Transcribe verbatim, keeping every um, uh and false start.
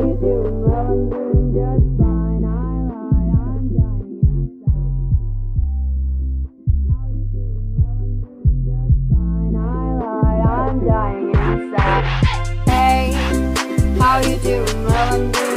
you doing? Well, I'm doing just fine. I lied, I'm dying inside. How you doing? Well, I'm doing just fine. I lied, I'm dying inside. Hey, how you doing? Well, I'm doing